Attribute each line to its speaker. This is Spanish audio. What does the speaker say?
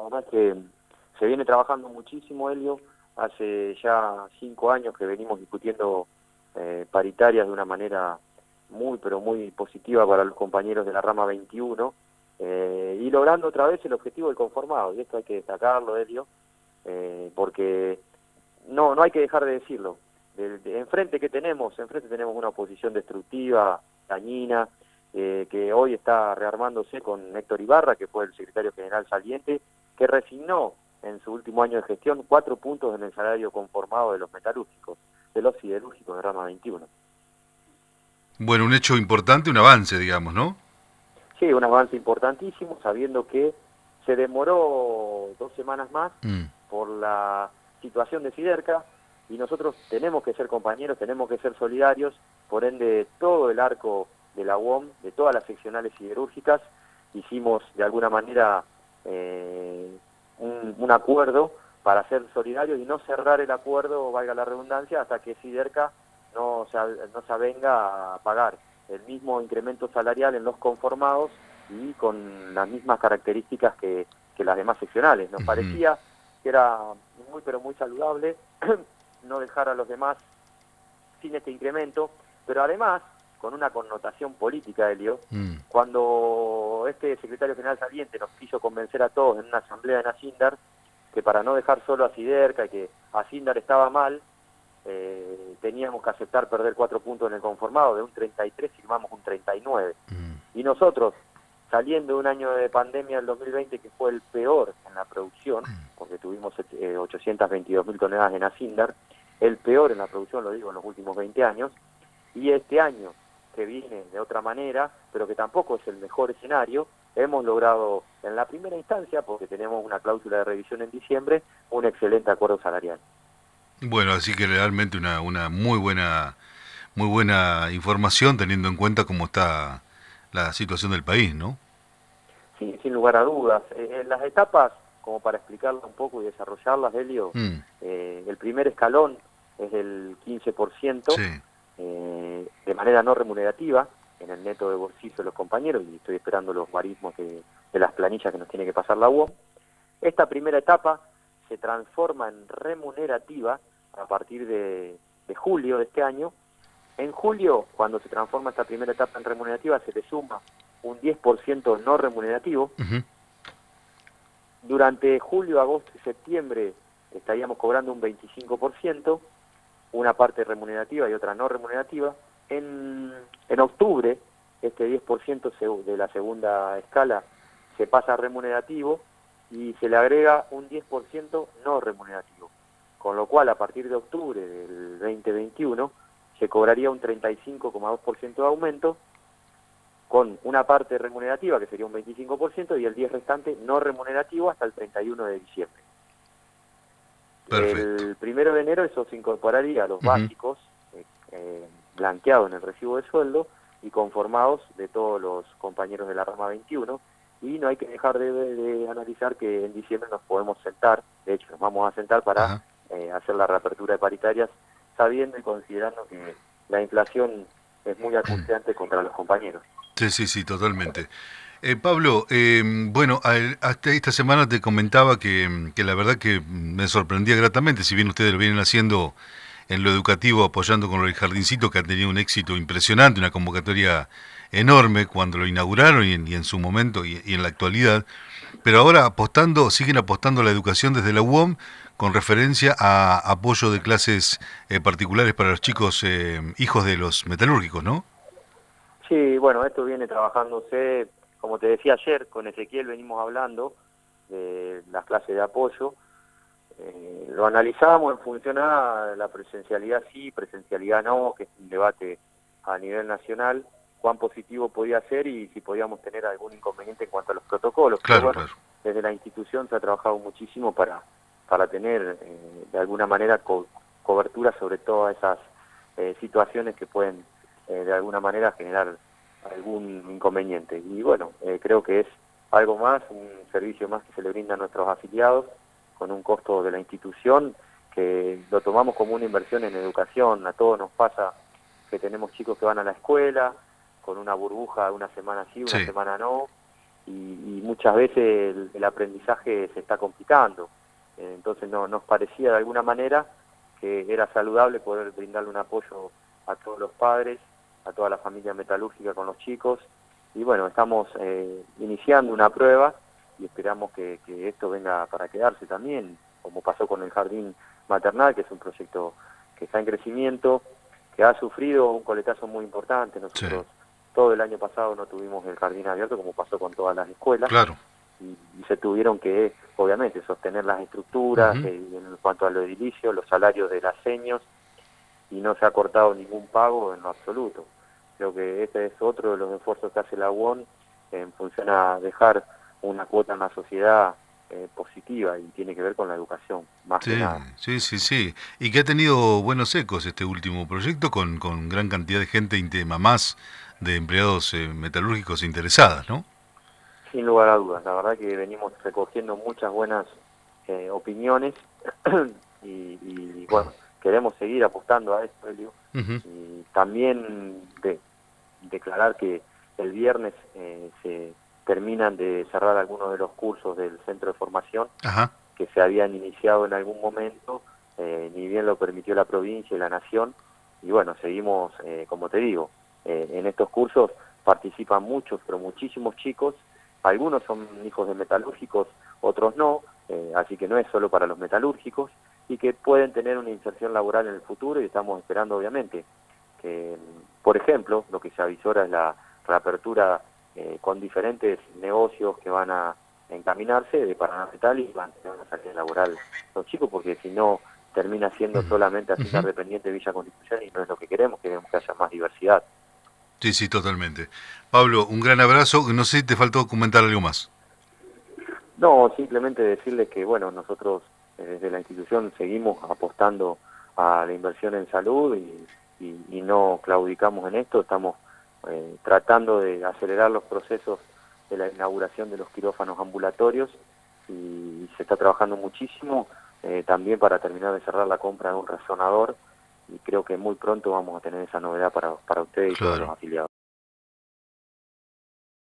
Speaker 1: verdad es que se viene trabajando muchísimo, Helio. Hace ya 5 años que venimos discutiendo paritarias de una manera muy, pero muy positiva para los compañeros de la rama 21, y logrando otra vez el objetivo del conformado, y esto hay que destacarlo, Helio, porque no hay que dejar de decirlo. Enfrente tenemos una oposición destructiva, dañina, que hoy está rearmándose con Héctor Ibarra, que fue el secretario general saliente, que resignó en su último año de gestión 4 puntos en el salario conformado de los metalúrgicos, de los siderúrgicos de rama 21.
Speaker 2: Bueno, un hecho importante, un avance, digamos, ¿no?
Speaker 1: Sí, un avance importantísimo, sabiendo que se demoró 2 semanas más
Speaker 2: Mm.
Speaker 1: por la situación de Siderca, y nosotros tenemos que ser compañeros, tenemos que ser solidarios. Por ende, todo el arco de la UOM, de todas las seccionales siderúrgicas, hicimos de alguna manera un acuerdo para ser solidarios y no cerrar el acuerdo, valga la redundancia, hasta que Siderca no se avenga a pagar el mismo incremento salarial en los conformados y con las mismas características que las demás seccionales. Nos
Speaker 2: Ujú.
Speaker 1: parecía que era muy, pero muy saludable no dejar a los demás sin este incremento, pero además, con una connotación política, Helio,
Speaker 2: Mm.
Speaker 1: cuando este secretario general saliente nos quiso convencer a todos en una asamblea en Asindar que para no dejar solo a Siderca y que Asindar estaba mal, teníamos que aceptar perder 4 puntos en el conformado. De un 33 firmamos un 39.
Speaker 2: Mm.
Speaker 1: Y nosotros, saliendo de un año de pandemia, el 2020, que fue el peor en la producción, porque tuvimos 822.000 toneladas en Asindar, el peor en la producción, lo digo, en los últimos 20 años, y este año, que viene de otra manera, pero que tampoco es el mejor escenario, hemos logrado en la primera instancia, porque tenemos una cláusula de revisión en diciembre, un excelente acuerdo salarial.
Speaker 2: Bueno, así que realmente una muy buena información teniendo en cuenta cómo está la situación del país, ¿no?
Speaker 1: Sí, sin lugar a dudas. En las etapas, como para explicarlas un poco y desarrollarlas, Helio,
Speaker 2: Mm.
Speaker 1: el primer escalón es el 15%,
Speaker 2: Sí.
Speaker 1: de manera no remunerativa, en el neto de bolsillo de los compañeros, y estoy esperando los guarismos de las planillas que nos tiene que pasar la UOM. Esta primera etapa se transforma en remunerativa a partir de julio de este año. En julio, cuando se transforma esta primera etapa en remunerativa, se le suma un 10% no remunerativo.
Speaker 2: Ujú.
Speaker 1: Durante julio, agosto y septiembre estaríamos cobrando un 25%, una parte remunerativa y otra no remunerativa. En octubre, este 10% de la segunda escala se pasa a remunerativo y se le agrega un 10% no remunerativo. Con lo cual, a partir de octubre del 2021, se cobraría un 35,2% de aumento, con una parte remunerativa, que sería un 25%, y el 10% restante no remunerativo hasta el 31 de diciembre.
Speaker 2: Perfecto.
Speaker 1: El 1 de enero eso se incorporaría a los
Speaker 2: Ujú.
Speaker 1: básicos, blanqueados en el recibo de sueldo y conformados de todos los compañeros de la rama 21, y no hay que dejar de analizar que en diciembre nos podemos sentar, de hecho nos vamos a sentar para
Speaker 2: Ajá.
Speaker 1: hacer la reapertura de paritarias, sabiendo y considerando que la inflación es muy acuciante contra los compañeros.
Speaker 2: Sí, sí, sí, totalmente. Pablo, bueno, hasta esta semana te comentaba que la verdad que me sorprendía gratamente, si bien ustedes lo vienen haciendo en lo educativo, apoyando con el jardincito, que ha tenido un éxito impresionante, una convocatoria enorme cuando lo inauguraron y en su momento y en la actualidad, pero ahora siguen apostando a la educación desde la UOM con referencia a apoyo de clases particulares para los chicos hijos de los metalúrgicos, ¿no?
Speaker 1: Sí, bueno, esto viene trabajándose, como te decía ayer, con Ezequiel venimos hablando de las clases de apoyo. Lo analizamos en función a la presencialidad sí, presencialidad no, que es un debate a nivel nacional, cuán positivo podía ser y si podíamos tener algún inconveniente en cuanto a los protocolos. Pero
Speaker 2: Claro,
Speaker 1: bueno,
Speaker 2: claro.
Speaker 1: desde la institución se ha trabajado muchísimo para tener de alguna manera cobertura sobre todas esas situaciones que pueden de alguna manera generar algún inconveniente. Y bueno, creo que es algo más, un servicio más que se le brinda a nuestros afiliados, con un costo de la institución, que lo tomamos como una inversión en educación. A todos nos pasa que tenemos chicos que van a la escuela, con una burbuja, una semana sí, una
Speaker 2: Sí.
Speaker 1: semana no, y muchas veces el aprendizaje se está complicando. Entonces nos parecía de alguna manera que era saludable poder brindarle un apoyo a todos los padres, a toda la familia metalúrgica con los chicos, y bueno, estamos iniciando una prueba y esperamos que esto venga para quedarse también, como pasó con el jardín maternal, que es un proyecto que está en crecimiento, que ha sufrido un coletazo muy importante. Nosotros todo el año pasado no tuvimos el jardín abierto, como pasó con todas las escuelas,
Speaker 2: claro.
Speaker 1: y se tuvieron que, obviamente, sostener las estructuras, en cuanto a lo edilicio, los salarios de las seños, y no se ha cortado ningún pago en lo absoluto. Creo que este es otro de los esfuerzos que hace la UON en función a dejar una cuota en la sociedad positiva, y tiene que ver con la educación, más que nada.
Speaker 2: Sí, sí, sí. Y que ha tenido buenos ecos este último proyecto con gran cantidad de gente, de mamás, de empleados metalúrgicos interesadas, ¿no?
Speaker 1: Sin lugar a dudas, la verdad que venimos recogiendo muchas buenas opiniones y bueno, queremos seguir apostando a esto, Elio. Y también declarar que el viernes se terminan de cerrar algunos de los cursos del centro de formación que se habían iniciado en algún momento, ni bien lo permitió la provincia y la nación, y bueno, seguimos, como te digo, en estos cursos participan muchos, pero muchísimos chicos. Algunos son hijos de metalúrgicos, otros no, así que no es solo para los metalúrgicos, y que pueden tener una inserción laboral en el futuro, y estamos esperando, obviamente, que, por ejemplo, lo que se avisora es la reapertura con diferentes negocios que van a encaminarse de Paraná Metal, y van a tener una salida laboral los chicos, porque si no termina siendo solamente Hacienda Dependiente de Villa Constitución, y no es lo que queremos que haya más diversidad.
Speaker 2: Sí, sí, totalmente. Pablo, un gran abrazo. No sé si te faltó comentar algo más.
Speaker 1: No, simplemente decirles que, bueno, nosotros desde la institución seguimos apostando a la inversión en salud y no claudicamos en esto. Estamos tratando de acelerar los procesos de la inauguración de los quirófanos ambulatorios, y se está trabajando muchísimo también para terminar de cerrar la compra de un resonador, y creo que muy pronto vamos a tener esa novedad para ustedes y todos los afiliados.